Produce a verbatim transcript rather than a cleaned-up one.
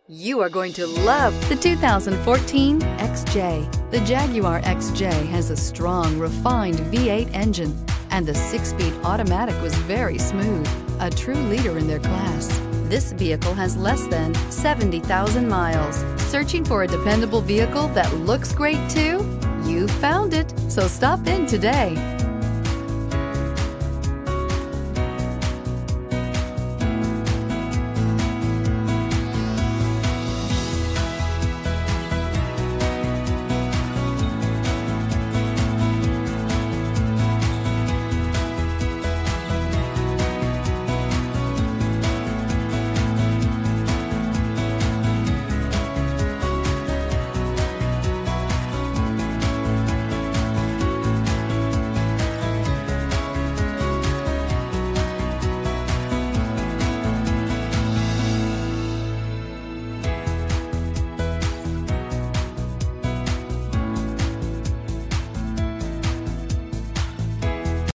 You are going to love the two thousand fourteen X J. The Jaguar X J has a strong, refined V eight engine, and the six-speed automatic was very smooth, a true leader in their class. This vehicle has less than seventy thousand miles. Searching for a dependable vehicle that looks great too? You found it, so stop in today.